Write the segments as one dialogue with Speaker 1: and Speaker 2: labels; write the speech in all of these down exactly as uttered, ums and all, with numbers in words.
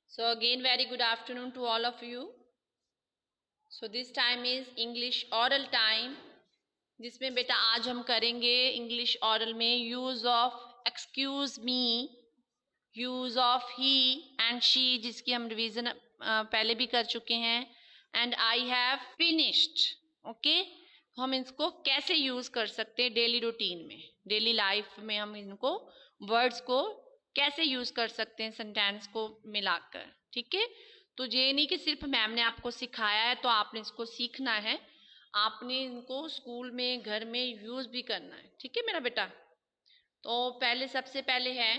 Speaker 1: So again, very good afternoon to all of you. So this time is English oral time, जिसमें बेटा आज हम करेंगे English oral में use of excuse me, use of he and she, जिसकी हम revision पहले भी कर चुके हैं, and I have finished. Okay okay? हम इसको कैसे यूज कर सकते हैं डेली रूटीन में, डेली लाइफ में हम इनको वर्ड्स को कैसे यूज कर सकते हैं सेंटेंस को मिलाकर. ठीक है, तो ये नहीं कि सिर्फ मैम ने आपको सिखाया है तो आपने इसको सीखना है, आपने इनको स्कूल में घर में यूज भी करना है. ठीक है मेरा बेटा. तो पहले सबसे पहले है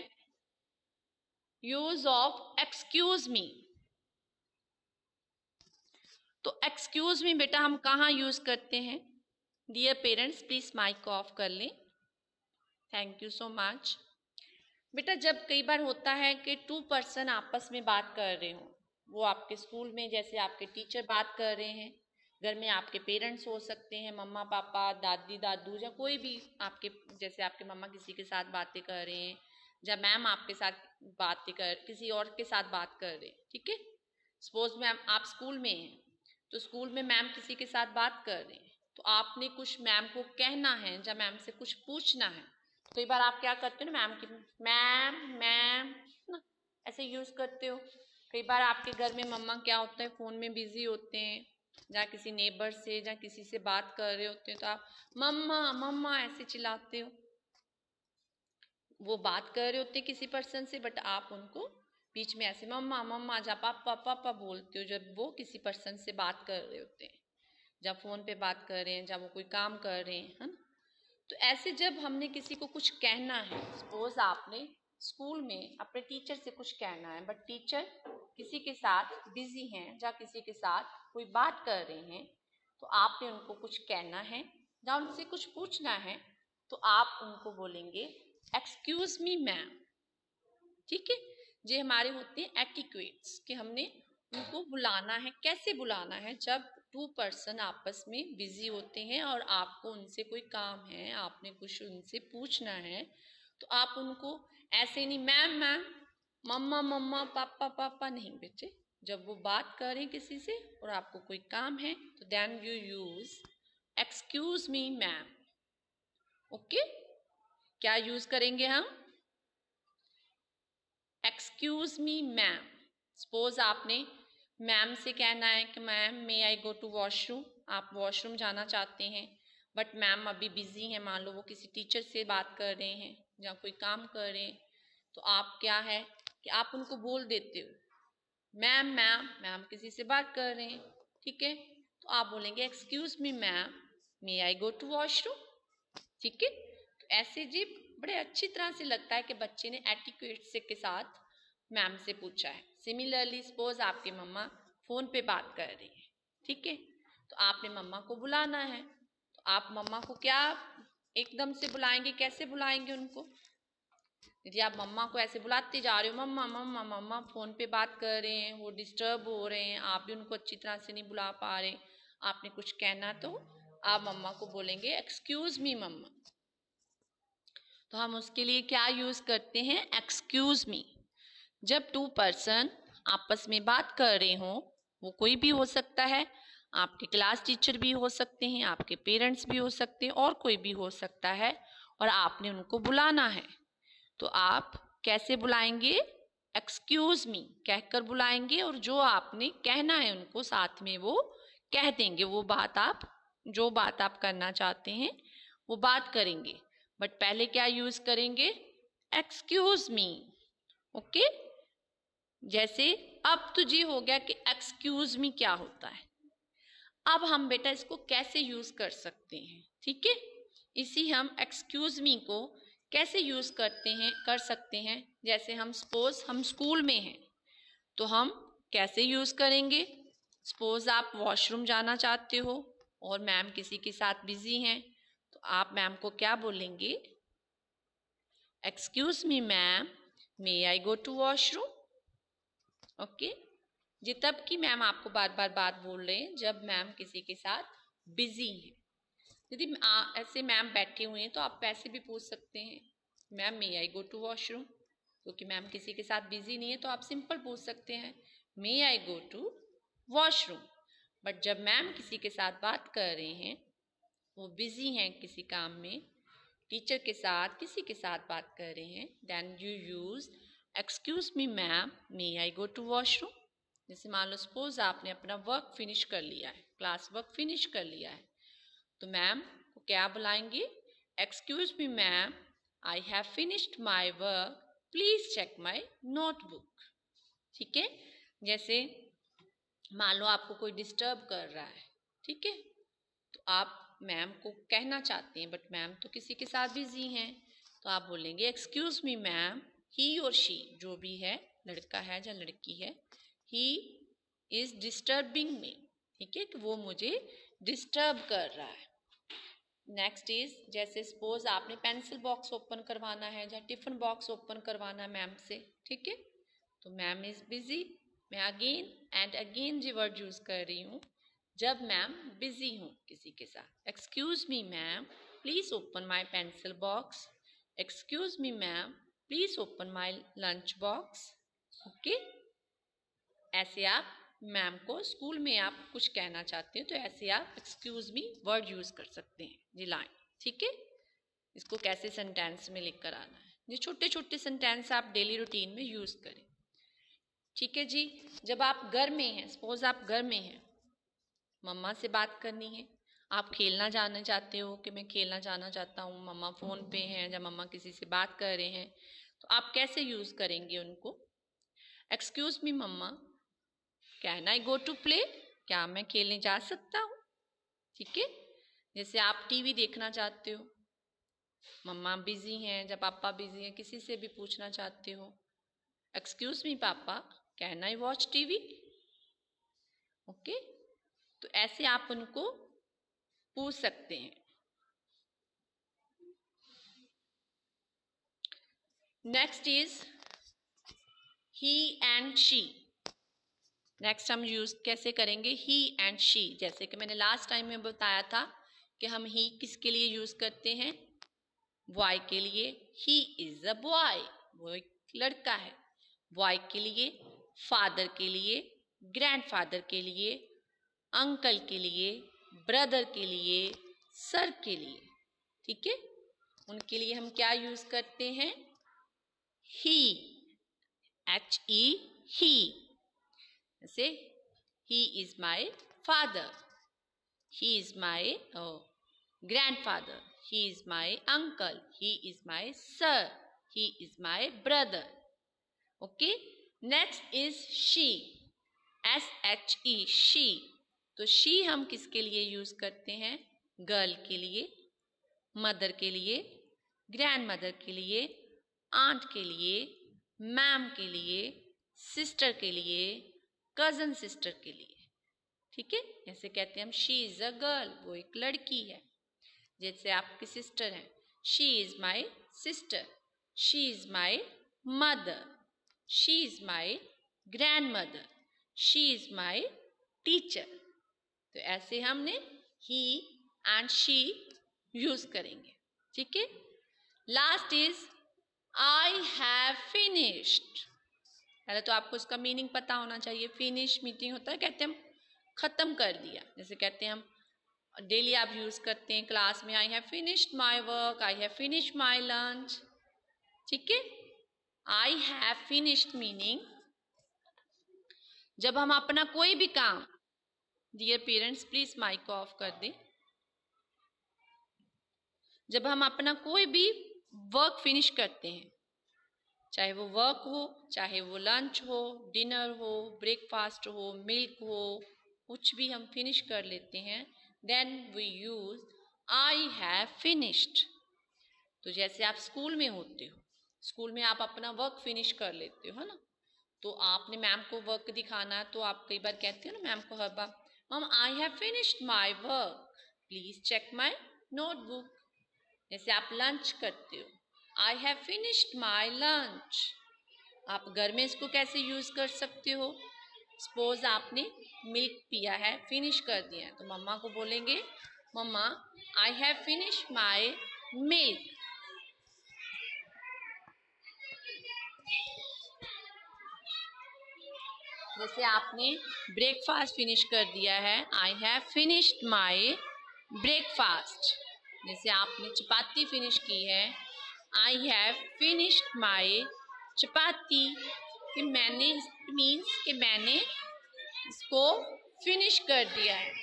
Speaker 1: यूज ऑफ एक्सक्यूज मी. तो एक्सक्यूज मी बेटा हम कहाँ यूज करते हैं? Dear parents please mic off कर लें. Thank you so much. बेटा जब कई बार होता है कि टू पर्सन आपस में बात कर रहे हो, वो आपके स्कूल में जैसे आपके टीचर बात कर रहे हैं, घर में आपके पेरेंट्स हो सकते हैं, मम्मा पापा, दादी दादू, या कोई भी आपके, जैसे आपके मम्मा किसी के साथ बातें कर रहे हैं, या मैम आपके साथ बातें कर किसी और के साथ बात कर रहे हैं. ठीक है, सपोज मैम आप स्कूल में हैं, तो स्कूल में मैम किसी के साथ बात कर रहे हैं, तो आपने कुछ मैम को कहना है या मैम से कुछ पूछना है. कई बार आप क्या करते हो ना, मैम की मैम मैम ना ऐसे यूज करते हो. कई बार आपके घर में मम्मा क्या होता है, फोन में बिजी होते हैं, या किसी नेबर से या किसी से बात कर रहे होते हैं, तो आप मम्मा मम्मा ऐसे चिल्लाते हो. वो बात कर रहे होते हैं किसी पर्सन से, बट आप उनको बीच में ऐसे मम्मा मम्मा या पापा पापा बोलते हो जब वो किसी पर्सन से बात कर रहे होते हैं, जब फोन पे बात कर रहे हैं, जब वो कोई काम कर रहे हैं, है ना. तो ऐसे जब हमने किसी को कुछ कहना है, सपोज आपने स्कूल में अपने टीचर से कुछ कहना है, बट टीचर किसी के साथ बिजी हैं या किसी के साथ कोई बात कर रहे हैं, तो आपने उनको कुछ कहना है या उनसे कुछ पूछना है, तो आप उनको बोलेंगे एक्सक्यूज मी मैम. ठीक है, ये हमारे होते हैं एटिक्वेट्स कि हमने उनको बुलाना है. कैसे बुलाना है? जब टू पर्सन आपस में बिजी होते हैं और आपको उनसे कोई काम है, आपने कुछ उनसे पूछना है, तो आप उनको ऐसे नहीं मैम मैम मम्मा मम्मा पापा पापा नहीं बेटे. जब वो बात करें किसी से और आपको कोई काम है, तो then you use excuse me ma'am. Okay, क्या यूज करेंगे हम? Excuse me ma'am. सपोज आपने मैम से कहना है कि ma'am may I go to washroom. आप वॉशरूम जाना चाहते हैं, बट मैम अभी बिजी हैं, मान लो वो किसी टीचर से बात कर रहे हैं या कोई काम कर रहे हैं, तो आप क्या है कि आप उनको बोल देते हो मैम मैम मैम किसी से बात कर रहे हैं. ठीक है, तो आप बोलेंगे excuse me ma'am may I go to washroom. ठीक है, तो ऐसे जी बड़े अच्छी तरह से लगता है कि बच्चे ने एटिक्वेट से के साथ मैम से पूछा है. सिमिलरली सपोज आपके मम्मा फोन पे बात कर रही है, ठीक है, तो आपने मम्मा को बुलाना है, तो आप मम्मा को क्या एकदम से बुलाएंगे? कैसे बुलाएंगे उनको? यदि आप मम्मा को ऐसे बुलाते जा रहे हो मम्मा मम्मा मम्मा फोन पे बात कर रहे हैं, वो डिस्टर्ब हो रहे हैं, आप भी उनको अच्छी तरह से नहीं बुला पा रहे, आपने कुछ कहना, तो आप मम्मा को बोलेंगे एक्सक्यूज मी मम्मा. तो हम उसके लिए क्या यूज करते हैं? Excuse me. जब टू पर्सन आपस में बात कर रहे हो, वो कोई भी हो सकता है, आपके क्लास टीचर भी हो सकते हैं, आपके पेरेंट्स भी हो सकते हैं, और कोई भी हो सकता है, और आपने उनको बुलाना है, तो आप कैसे बुलाएंगे? एक्सक्यूज मी कहकर बुलाएंगे, और जो आपने कहना है उनको साथ में वो कह देंगे. वो बात आप जो बात आप करना चाहते हैं वो बात करेंगे, बट पहले क्या यूज करेंगे? Excuse me. ओके, जैसे अब तो जी हो गया कि एक्सक्यूज मी क्या होता है. अब हम बेटा इसको कैसे यूज कर सकते हैं? ठीक है, इसी हम एक्सक्यूज मी को कैसे यूज करते हैं कर सकते हैं. जैसे हम सपोज हम स्कूल में हैं, तो हम कैसे यूज करेंगे? सपोज आप वॉशरूम जाना चाहते हो और मैम किसी के साथ बिजी हैं, तो आप मैम को क्या बोलेंगे? Excuse me ma'am may I go to washroom. Okay, जी तब की मैम आपको बार बार बात बोल रहे हैं जब मैम किसी के साथ बिजी हैं. यदि ऐसे मैम बैठे हुए हैं तो आप ऐसे भी पूछ सकते हैं ma'am may I go to washroom. क्योंकि मैम किसी के साथ बिजी नहीं है तो आप सिंपल पूछ सकते हैं may I go to washroom. But जब मैम किसी के साथ बात कर रहे हैं, वो बिजी हैं किसी काम में, टीचर के साथ किसी के साथ बात कर रहे हैं, then you use excuse me ma'am may I go to washroom. जैसे मान लो सपोज आपने अपना वर्क फिनिश कर लिया है, क्लास वर्क फिनिश कर लिया है, तो मैम को क्या बुलाएंगे, excuse me ma'am I have finished my work please check my notebook. ठीक है, जैसे मान लो आपको कोई डिस्टर्ब कर रहा है, ठीक है, तो आप मैम को कहना चाहते हैं बट मैम तो किसी के साथ बिजी हैं, तो आप बोलेंगे एक्सक्यूज मी मैम ही और शी, जो भी है, लड़का है या लड़की है, ही इज डिस्टर्बिंग मी। ठीक है, कि वो मुझे डिस्टर्ब कर रहा है। नेक्स्ट इज, जैसे सपोज आपने पेंसिल बॉक्स ओपन करवाना है या टिफिन बॉक्स ओपन करवाना है मैम से, ठीक है, तो मैम इज बिजी। मैं अगेन एंड अगेन जी वर्ड यूज कर रही हूँ जब मैम बिजी हूँ किसी के साथ। Excuse me ma'am please open my pencil box, excuse me ma'am please open my lunch box. Okay, ऐसे आप मैम को स्कूल में आप कुछ कहना चाहते हैं तो ऐसे आप एक्सक्यूज मी वर्ड यूज कर सकते हैं जी, लाइन। ठीक है, इसको कैसे सेंटेंस में लिख कर आना है, ये छोटे छोटे सेंटेंस आप डेली रूटीन में यूज करें। ठीक है जी, जब आप घर में हैं, सपोज आप घर में हैं, मम्मा से बात करनी है, आप खेलना जाना चाहते हो कि मैं खेलना जाना चाहता हूँ, मम्मा फ़ोन पे हैं या मम्मा किसी से बात कर रहे हैं, तो आप कैसे यूज़ करेंगे उनको, excuse me mamma can I go to play, क्या मैं खेलने जा सकता हूँ। ठीक है, जैसे आप टीवी देखना चाहते हो, मम्मा बिजी हैं या पापा बिजी हैं, किसी से भी पूछना चाहते हो, excuse me papa can I watch TV. Okay, तो ऐसे आप उनको पूछ सकते हैं। Next is he and she. Next हम यूज कैसे करेंगे, ही एंड शी। जैसे कि मैंने लास्ट टाइम में बताया था कि हम ही किसके लिए यूज करते हैं, बॉय के लिए। ही इज अ बॉय, वो एक लड़का है। बॉय के लिए, फादर के लिए, ग्रैंडफादर के लिए, अंकल के लिए, ब्रदर के लिए, सर के लिए। ठीक है, उनके लिए हम क्या यूज करते हैं, ही, एच ई, ही। जैसे he is my father, he is my grandfather, he is my uncle, he is my sir, he is my brother. Okay, next is she, S H E, she. तो she हम किसके लिए use करते हैं, girl के लिए, mother के लिए, ग्रैंड मदर के लिए, आंट के लिए, मैम के लिए, सिस्टर के लिए, कजन सिस्टर के लिए। ठीक है, जैसे कहते हैं हम शी इज अ गर्ल, वो एक लड़की है। जैसे आपकी सिस्टर है, she is my sister, she is my mother, she is my grandmother, she is my teacher. तो ऐसे हमने ही एंड शी यूज करेंगे। ठीक है, last is I have finished. पहले तो आपको इसका मीनिंग पता होना चाहिए। फिनिश मीनिंग होता है, कहते हैं हम खत्म कर दिया। जैसे कहते हैं हम डेली आप यूज करते हैं क्लास में, I have finished my work, I have finished my lunch. ठीक है, आई हैव फिनिश्ड मीनिंग जब हम अपना कोई भी काम, डियर पेरेंट्स प्लीज माइक को ऑफ कर दें, जब हम अपना कोई भी वर्क फिनिश करते हैं, चाहे वो वर्क हो, चाहे वो लंच हो, डिनर हो, ब्रेकफास्ट हो, मिल्क हो, कुछ भी हम फिनिश कर लेते हैं, then we use I have finished. तो जैसे आप स्कूल में होते हो, स्कूल में आप अपना वर्क फिनिश कर लेते हो, है ना, तो आपने मैम को वर्क दिखाना है, तो आप कई बार कहते हो ना मैम को, हर बार ma'am I have finished my work please check my notebook. जैसे आप लंच करते हो, I have finished my lunch. आप घर में इसको कैसे यूज कर सकते हो, सपोज आपने मिल्क पिया है, फिनिश कर दिया है, तो मम्मा को बोलेंगे mumma I have finished my milk. जैसे आपने ब्रेकफास्ट फिनिश कर दिया है, I have finished my breakfast. जैसे आपने चपाती फिनिश की है, आई हैव फिनिश्ड माई चपाती। कि मैंने मीन्स कि मैंने इसको फिनिश कर दिया है।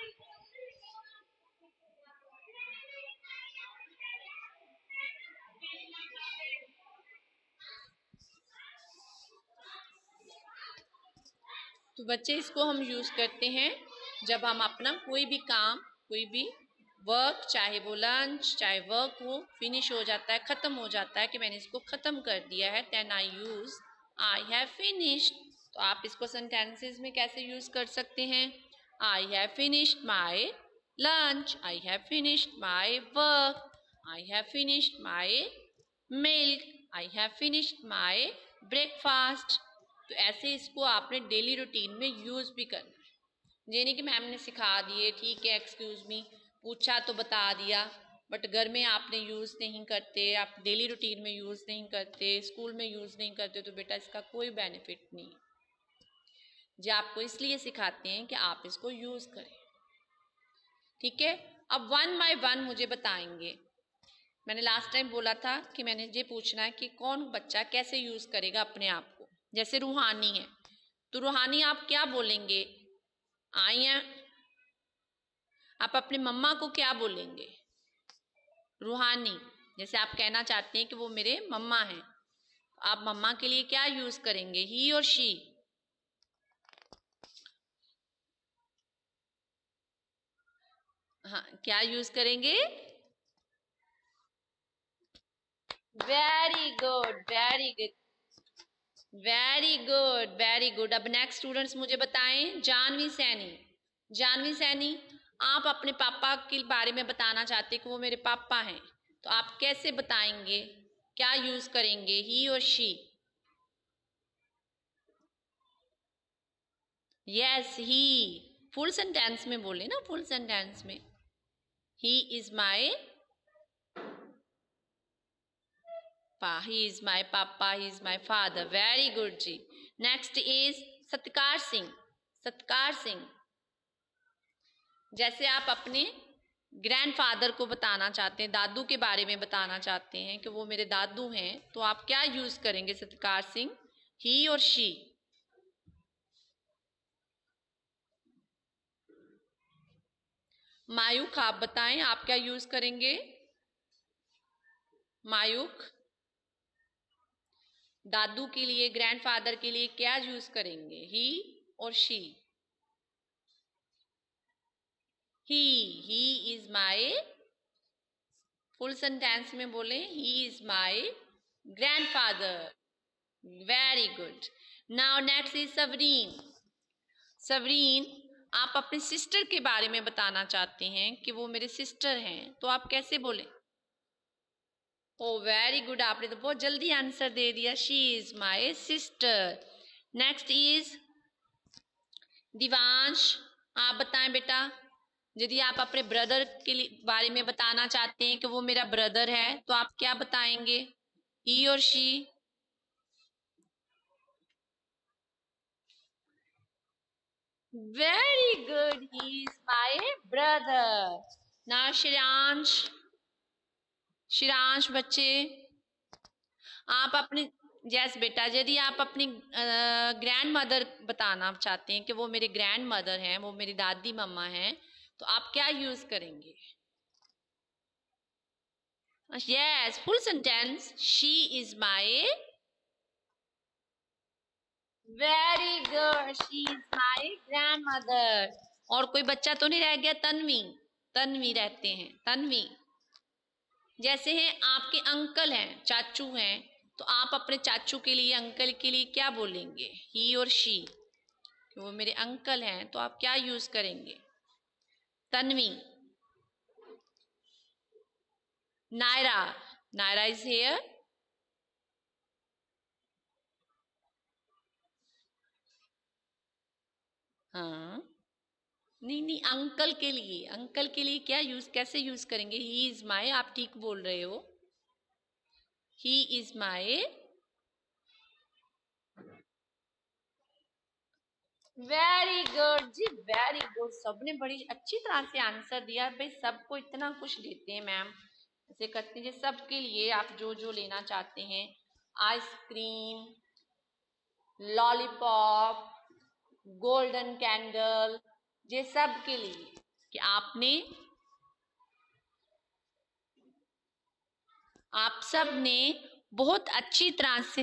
Speaker 1: तो बच्चे इसको हम यूज करते हैं जब हम अपना कोई भी काम, कोई भी वर्क, चाहे वो लंच चाहे वर्क हो, फिनिश हो जाता है, खत्म हो जाता है कि मैंने इसको खत्म कर दिया है, then I use I have finished. तो आप इसको सेंटेंसेस में कैसे यूज कर सकते हैं? I have finished my lunch, I have finished my work, I have finished my milk, I have finished my breakfast. तो ऐसे इसको आपने डेली रूटीन में यूज भी करना है। ये नहीं कि मैम ने सिखा दिए, ठीक है एक्सक्यूज मी, पूछा तो बता दिया, बट घर में आपने यूज नहीं करते, आप डेली रूटीन में यूज नहीं करते, स्कूल में यूज नहीं करते, तो बेटा इसका कोई बेनिफिट नहीं। जो आपको इसलिए सिखाते हैं कि आप इसको यूज करें। ठीक है, अब वन बाय वन मुझे बताएंगे। मैंने लास्ट टाइम बोला था कि मैंने ये पूछना है कि कौन बच्चा कैसे यूज करेगा अपने आप को। जैसे रूहानी है, तो रूहानी आप क्या बोलेंगे? आई हैं। आप अपने मम्मा को क्या बोलेंगे? रूहानी। जैसे आप कहना चाहते हैं कि वो मेरे मम्मा हैं, तो आप मम्मा के लिए क्या यूज करेंगे? ही और शी। हाँ, क्या यूज करेंगे? Very good, very good, very good, very good. अब नेक्स्ट स्टूडेंट्स मुझे बताएं। जानवी सैनी, जानवी सैनी, आप अपने पापा के बारे में बताना चाहते हैं कि वो मेरे पापा हैं, तो आप कैसे बताएंगे? क्या यूज करेंगे? ही और she. Yes, he. Full sentence में बोले ना, फुल सेंटेंस में। ही इज माई पा, ही is my papa, he is my father. Very good जी। नेक्स्ट इज सत्कार सिंह, सत्कार सिंह। जैसे आप अपने ग्रैंडफादर को बताना चाहते हैं, दादू के बारे में बताना चाहते हैं कि वो मेरे दादू हैं, तो आप क्या यूज करेंगे सत्कार सिंह? ही और शी। मायूक, आप बताएं आप क्या यूज करेंगे? मायूक, दादू के लिए, ग्रैंडफादर के लिए क्या यूज करेंगे? ही और she. He, he is my, full sentence में बोले, he is my grandfather. Very good. Now next is Sabreen. Sabreen, आप अपने सिस्टर के बारे में बताना चाहते हैं कि वो मेरे सिस्टर हैं, तो आप कैसे बोले? ओ वेरी गुड, आपने तो बहुत जल्दी आंसर दे दिया। She is my sister. Next is Divansh, आप बताएं बेटा। यदि आप अपने ब्रदर के बारे में बताना चाहते हैं कि वो मेरा ब्रदर है, तो आप क्या बताएंगे? ही और she. Very good, he is my brother. ना श्रेयांश, श्रेयांश बच्चे, आप अपने, यस बेटा, यदि आप अपनी ग्रैंड मदर बताना चाहते हैं कि वो मेरे ग्रैंड मदर हैं, वो मेरी दादी मम्मा हैं, तो आप क्या यूज करेंगे? Yes, full sentence, she is my, very good, she is my grandmother. और कोई बच्चा तो नहीं रह गया? तन्वी, तन्वी रहते हैं, तन्वी। जैसे हैं आपके अंकल हैं, चाचू हैं, तो आप अपने चाचू के लिए, अंकल के लिए क्या बोलेंगे? ही और शी। वो मेरे अंकल हैं, तो आप क्या यूज करेंगे? तन्वी। Naira, Naira is here. हाँ, नहीं नहीं, अंकल के लिए, अंकल के लिए क्या यूज, कैसे यूज करेंगे? ही इज माई, आप ठीक बोल रहे हो। He is my very good जी, वेरी गुड। सबने बड़ी अच्छी तरह से आंसर दिया। भाई सबको इतना कुछ देते हैं मैम, ऐसे करते हैं सबके लिए। आप जो जो लेना चाहते हैं, आइसक्रीम, लॉलीपॉप, गोल्डन कैंडल, ये सब के लिए कि आपने आप सब ने बहुत अच्छी तरह से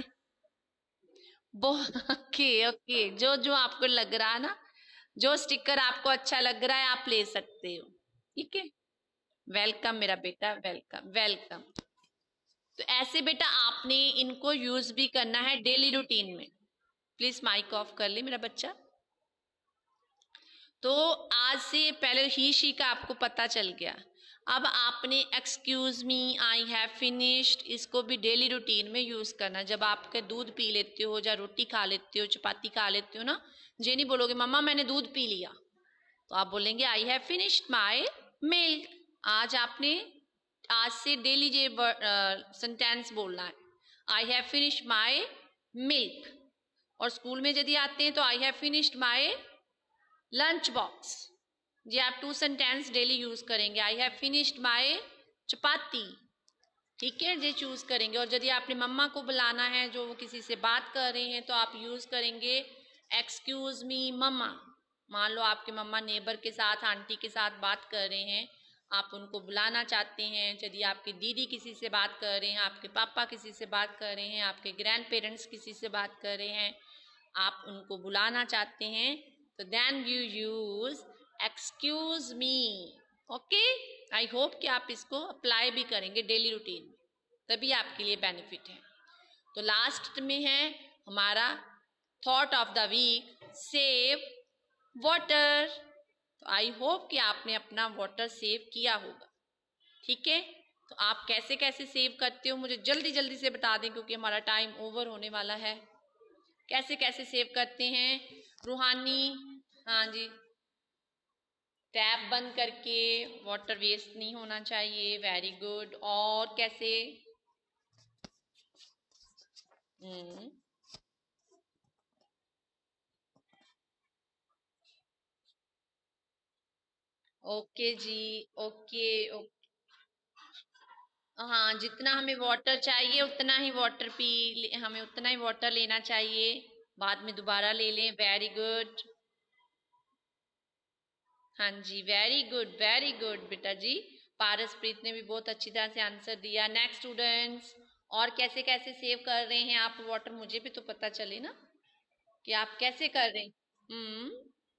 Speaker 1: ओके ओके, जो जो आपको लग रहा है ना, जो स्टिकर आपको अच्छा लग रहा है आप ले सकते हो। ठीक है, वेलकम मेरा बेटा, वेलकम वेलकम। तो ऐसे बेटा आपने इनको यूज भी करना है डेली रूटीन में। प्लीज माइक ऑफ कर ले मेरा बच्चा। तो आज से पहले ही शी का आपको पता चल गया। अब आपने excuse me, I have finished, इसको भी डेली रूटीन में यूज करना। जब आपके दूध पी लेते हो या रोटी खा लेते हो, चपाती खा लेते हो ना, ये नहीं बोलोगे मम्मा मैंने दूध पी लिया, तो आप बोलेंगे I have finished my milk. आज आपने आज से डेली ये सेंटेंस बोलना है, I have finished my milk. और स्कूल में यदि आते हैं तो I have finished my lunch box. जी आप टू सेंटेंस डेली यूज करेंगे, आई हैव फिनिश्ड माई चपाती। ठीक है, ये चूज करेंगे। और यदि आपने मम्मा को बुलाना है, जो वो किसी से बात कर रहे हैं, तो आप यूज करेंगे एक्सक्यूज मी मम्मा। मान लो आपके मम्मा नेबर के साथ, आंटी के साथ बात कर रहे हैं, आप उनको बुलाना चाहते हैं। यदि आपकी दीदी किसी से बात कर रहे हैं, आपके पापा किसी से बात कर रहे हैं, आपके ग्रैंड पेरेंट्स किसी से बात कर रहे हैं, आप उनको बुलाना चाहते हैं, तो then you use excuse me. Okay, I hope कि आप इसको अप्लाई भी करेंगे डेली रूटीन में, तभी आपके लिए बेनिफिट है। तो लास्ट में है हमारा thought of the week, save water. तो आई होप कि आपने अपना वाटर सेव किया होगा। ठीक है, तो आप कैसे कैसे सेव करते हो मुझे जल्दी जल्दी से बता दें, क्योंकि हमारा टाइम ओवर होने वाला है। कैसे कैसे सेव करते हैं रूहानी? हाँ जी, टैप बंद करके, वाटर वेस्ट नहीं होना चाहिए। Very good. और कैसे? हम्म, ओके जी, ओके ओके। हाँ, जितना हमें वाटर चाहिए उतना ही वाटर पी, हमें उतना ही वाटर लेना चाहिए, बाद में दोबारा ले लें। Very good. हाँ जी, वेरी गुड वेरी गुड बेटा जी। पारसप्रीत ने भी बहुत अच्छी तरह से आंसर दिया। नेक्स्ट स्टूडेंट्स, और कैसे कैसे सेव कर रहे हैं आप वाटर, मुझे भी तो पता चले ना कि आप कैसे कर रहे हैं। हम्म,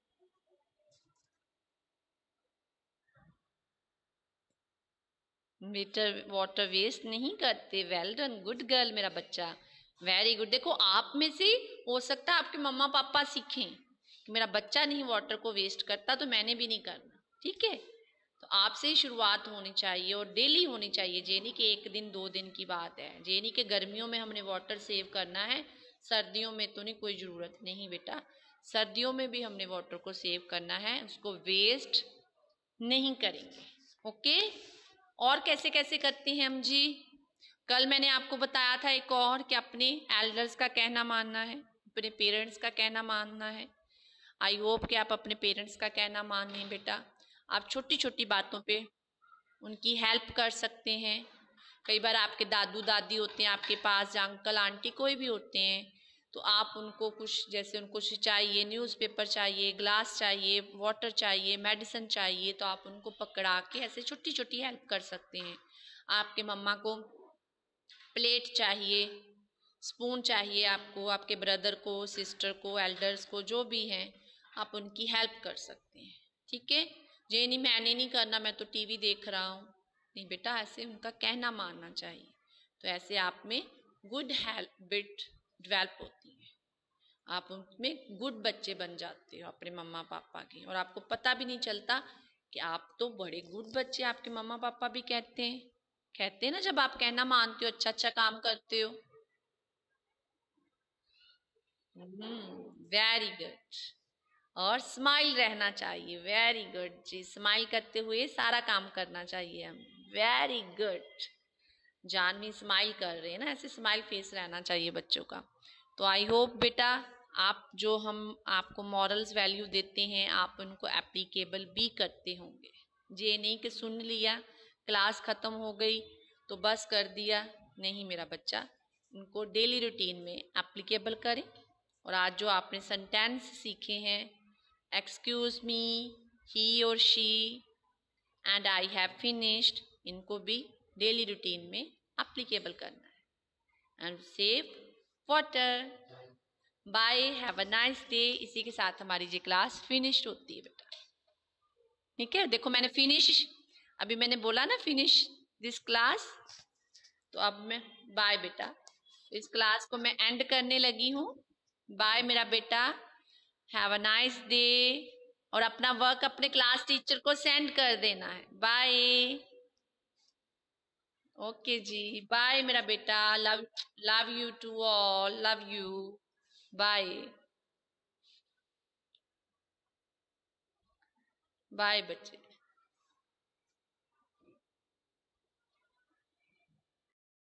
Speaker 1: बेटा वाटर वेस्ट नहीं करते। वेल डन, गुड गर्ल मेरा बच्चा, वेरी गुड। देखो आप में से हो सकता है आपके मम्मा पापा सीखें कि मेरा बच्चा नहीं वाटर को वेस्ट करता, तो मैंने भी नहीं करना। ठीक है, तो आपसे ही शुरुआत होनी चाहिए और डेली होनी चाहिए। जेनी के एक दिन दो दिन की बात है, जेनी के गर्मियों में हमने वाटर सेव करना है, सर्दियों में तो नहीं, कोई ज़रूरत नहीं बेटा। सर्दियों में भी हमने वाटर को सेव करना है, उसको वेस्ट नहीं करेंगे। ओके, और कैसे कैसे करते हैं हम जी? कल मैंने आपको बताया था एक और, कि अपने एल्डर्स का कहना मानना है, अपने पेरेंट्स का कहना मानना है। आई होप कि आप अपने पेरेंट्स का कहना माने बेटा। आप छोटी छोटी बातों पे उनकी हेल्प कर सकते हैं। कई बार आपके दादू दादी होते हैं आपके पास, या अंकल आंटी कोई भी होते हैं, तो आप उनको कुछ, जैसे उनको कुछ चाहिए, न्यूज़पेपर चाहिए, ग्लास चाहिए, वाटर चाहिए, मेडिसिन चाहिए, तो आप उनको पकड़ा के ऐसे छोटी छोटी हेल्प कर सकते हैं। आपके मम्मा को प्लेट चाहिए, स्पून चाहिए, आपको आपके ब्रदर को, सिस्टर को, एल्डर्स को, जो भी हैं, आप उनकी हेल्प कर सकते हैं। ठीक है, ये नहीं मैंने नहीं करना, मैं तो टीवी देख रहा हूँ, नहीं बेटा, ऐसे उनका कहना मानना चाहिए। तो ऐसे आप में गुड हैबिट डेवलप होती है, आप उनमें गुड बच्चे बन जाते हो अपने मम्मा पापा के, और आपको पता भी नहीं चलता कि आप तो बड़े गुड बच्चे। आपके मम्मा पापा भी कहते हैं कहते हैं ना, जब आप कहना मानते हो, अच्छा अच्छा काम करते हो। Hmm, very good. और स्माइल रहना चाहिए। वेरी गुड जी, स्माइल करते हुए सारा काम करना चाहिए हम। Very good. जानवी स्माइल कर रहे हैं ना, ऐसे स्माइल फेस रहना चाहिए बच्चों का। तो आई होप बेटा आप जो हम आपको मॉरल्स वैल्यू देते हैं आप उनको एप्लीकेबल भी करते होंगे। ये नहीं कि सुन लिया, क्लास ख़त्म हो गई तो बस कर दिया, नहीं मेरा बच्चा, उनको डेली रूटीन में एप्लीकेबल करें। और आज जो आपने सेंटेंस सीखे हैं, एक्सक्यूज मी, ही और she and I have finished, इनको भी डेली रूटीन में एप्लीकेबल करना है। And save water, bye, have a nice day. इसी के साथ हमारी ये क्लास फिनिश्ड होती है बेटा। ठीक है, देखो मैंने फिनिश, अभी मैंने बोला ना फिनिश दिस क्लास, तो अब मैं बाय बेटा, इस क्लास को मैं एंड करने लगी हूँ। बाय मेरा बेटा, हैव अ नाइस डे। और अपना वर्क अपने क्लास टीचर को सेंड कर देना है। बाय। ओके जी, बाय मेरा बेटा, love love you to all, love you, bye bye बच्चे।